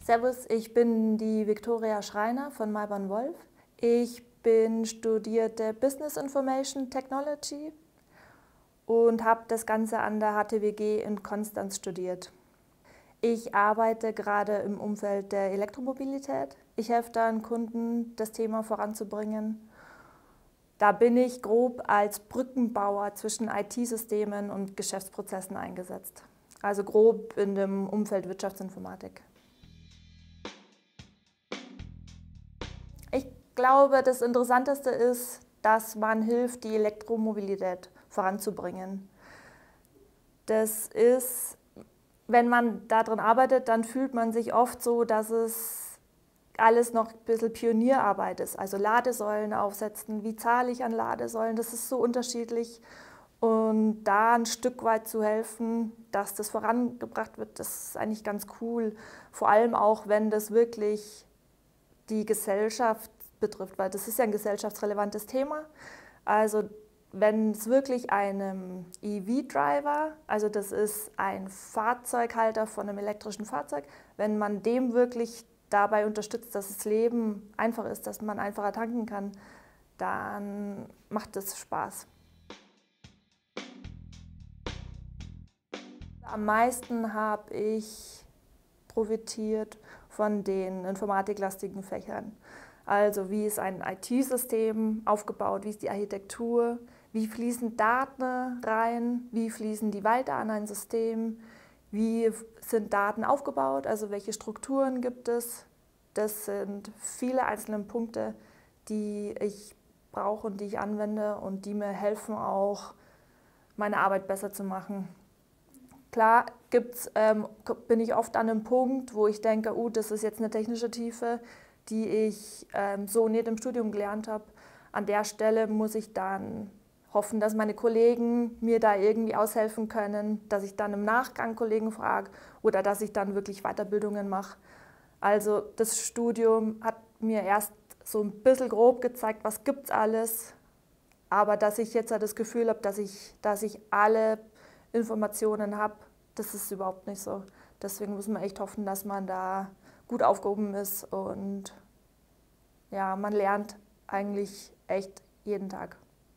Servus, ich bin die Viktoria Schreiner von Malborn Wolf. Ich bin studierte Business Information Technology und habe das Ganze an der HTWG in Konstanz studiert. Ich arbeite gerade im Umfeld der Elektromobilität. Ich helfe da den Kunden, das Thema voranzubringen. Da bin ich grob als Brückenbauer zwischen IT-Systemen und Geschäftsprozessen eingesetzt. Also grob in dem Umfeld Wirtschaftsinformatik. Ich glaube, das Interessanteste ist, dass man hilft, die Elektromobilität voranzubringen. Das ist, wenn man darin arbeitet, dann fühlt man sich oft so, dass es alles noch ein bisschen Pionierarbeit ist. Also Ladesäulen aufsetzen, wie zahle ich an Ladesäulen, das ist so unterschiedlich. Und da ein Stück weit zu helfen, dass das vorangebracht wird, das ist eigentlich ganz cool. Vor allem auch, wenn das wirklich die Gesellschaft betrifft, weil das ist ja ein gesellschaftsrelevantes Thema. Also wenn es wirklich einem EV-Driver, also das ist ein Fahrzeughalter von einem elektrischen Fahrzeug, wenn man dem wirklich dabei unterstützt, dass das Leben einfach ist, dass man einfacher tanken kann, dann macht es Spaß. Am meisten habe ich profitiert von den informatiklastigen Fächern. Also wie ist ein IT-System aufgebaut, wie ist die Architektur, wie fließen Daten rein, wie fließen die weiter an ein System, wie sind Daten aufgebaut, also welche Strukturen gibt es. Das sind viele einzelne Punkte, die ich brauche und die ich anwende und die mir helfen, auch meine Arbeit besser zu machen. Klar bin ich oft an einem Punkt, wo ich denke, das ist jetzt eine technische Tiefe, die ich so nicht im Studium gelernt habe. An der Stelle muss ich dann hoffen, dass meine Kollegen mir da irgendwie aushelfen können, dass ich dann im Nachgang Kollegen frage oder dass ich dann wirklich Weiterbildungen mache. Also das Studium hat mir erst so ein bisschen grob gezeigt, was gibt es alles, aber dass ich jetzt das Gefühl habe, dass ich alle Informationen habe, das ist überhaupt nicht so. Deswegen muss man echt hoffen, dass man da gut aufgehoben ist und ja, man lernt eigentlich echt jeden Tag.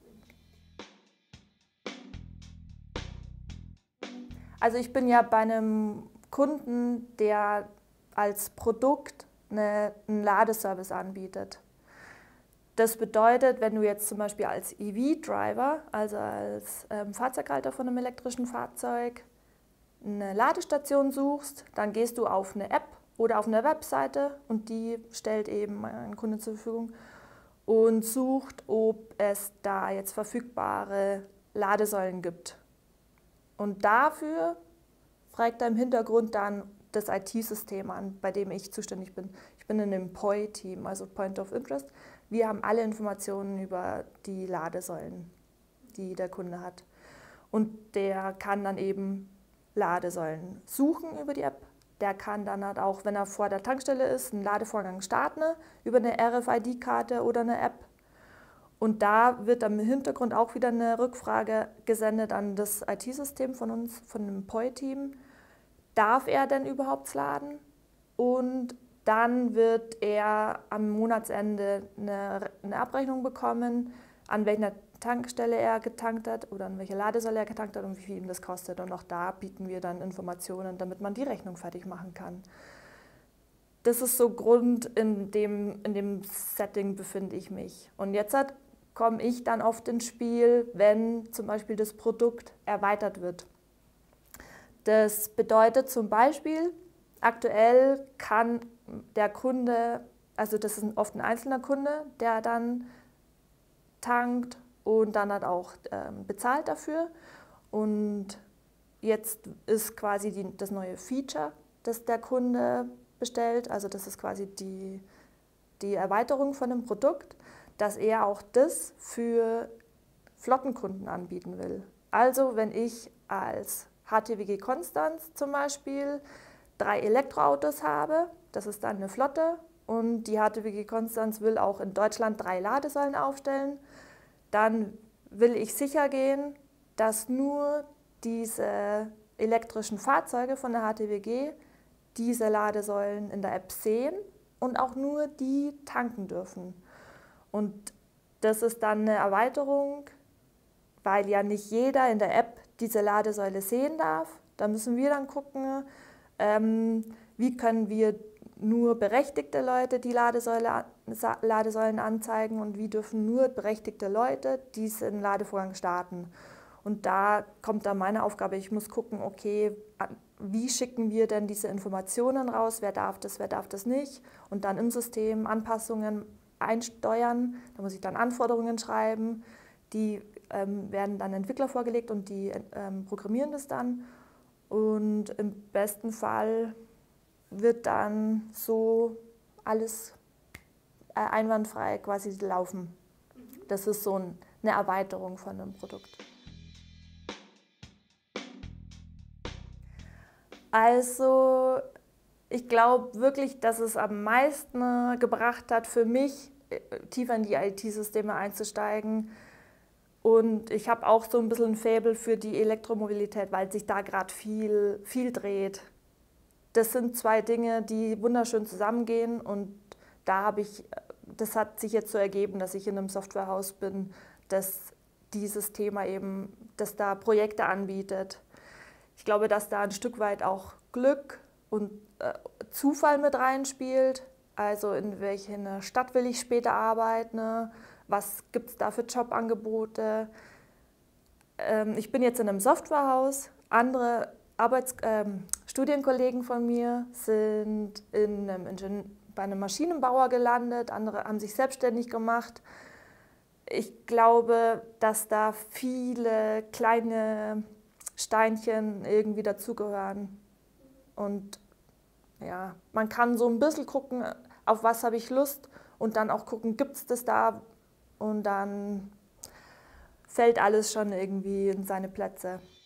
Also ich bin ja bei einem Kunden, der als Produkt einen Ladeservice anbietet. Das bedeutet, wenn du jetzt zum Beispiel als EV-Driver, also als Fahrzeughalter von einem elektrischen Fahrzeug, eine Ladestation suchst, dann gehst du auf eine App oder auf eine Webseite und die stellt eben ein Kunde zur Verfügung und sucht, ob es da jetzt verfügbare Ladesäulen gibt. Und dafür fragt er im Hintergrund dann das IT-System an, bei dem ich zuständig bin. Ich bin in dem POI-Team, also Point of Interest. Wir haben alle Informationen über die Ladesäulen, die der Kunde hat. Und der kann dann eben Ladesäulen suchen über die App. Der kann dann halt auch, wenn er vor der Tankstelle ist, einen Ladevorgang starten über eine RFID-Karte oder eine App. Und da wird dann im Hintergrund auch wieder eine Rückfrage gesendet an das IT-System von uns, von dem POI-Team. Darf er denn überhaupt laden? Und dann wird er am Monatsende eine Abrechnung bekommen, an welcher Tankstelle er getankt hat oder an welcher Ladesäule er getankt hat und wie viel ihm das kostet. Und auch da bieten wir dann Informationen, damit man die Rechnung fertig machen kann. Das ist so Grund, in dem Setting befinde ich mich. Und jetzt komme ich dann oft ins Spiel, wenn zum Beispiel das Produkt erweitert wird. Das bedeutet zum Beispiel, aktuell kann der Kunde, also das ist oft ein einzelner Kunde, der dann tankt und dann hat auch bezahlt dafür. Und jetzt ist quasi das neue Feature, das der Kunde bestellt, also das ist quasi die Erweiterung von dem Produkt, dass er auch das für Flottenkunden anbieten will. Also wenn ich als HTWG Konstanz zum Beispiel 3 Elektroautos habe, das ist dann eine Flotte und die HTWG Konstanz will auch in Deutschland 3 Ladesäulen aufstellen, dann will ich sicher gehen, dass nur diese elektrischen Fahrzeuge von der HTWG diese Ladesäulen in der App sehen und auch nur die tanken dürfen. Und das ist dann eine Erweiterung, weil ja nicht jeder in der App diese Ladesäule sehen darf. Da müssen wir dann gucken, wie können wir nur berechtigte Leute die Ladesäulen anzeigen und wie dürfen nur berechtigte Leute diesen Ladevorgang starten. Und da kommt dann meine Aufgabe, ich muss gucken, okay, wie schicken wir denn diese Informationen raus, wer darf das nicht, und dann im System Anpassungen einsteuern. Da muss ich dann Anforderungen schreiben, die werden dann Entwickler vorgelegt und die programmieren das dann. Und im besten Fall wird dann so alles einwandfrei quasi laufen. Das ist so eine Erweiterung von einem Produkt. Also ich glaube wirklich, dass es am meisten gebracht hat für mich, tiefer in die IT-Systeme einzusteigen. Und ich habe auch so ein bisschen ein Faible für die Elektromobilität, weil sich da gerade viel dreht. Das sind zwei Dinge, die wunderschön zusammengehen, und das hat sich jetzt so ergeben, dass ich in einem Softwarehaus bin, das dieses Thema eben, das da Projekte anbietet. Ich glaube, dass da ein Stück weit auch Glück und Zufall mit reinspielt. Also in welcher Stadt will ich später arbeiten, was gibt es da für Jobangebote. Ich bin jetzt in einem Softwarehaus, andere Studienkollegen von mir sind bei einem Maschinenbauer gelandet, andere haben sich selbstständig gemacht. Ich glaube, dass da viele kleine Steinchen irgendwie dazugehören. Und ja, man kann so ein bisschen gucken, auf was habe ich Lust, und dann auch gucken, gibt es das da, und dann fällt alles schon irgendwie in seine Plätze.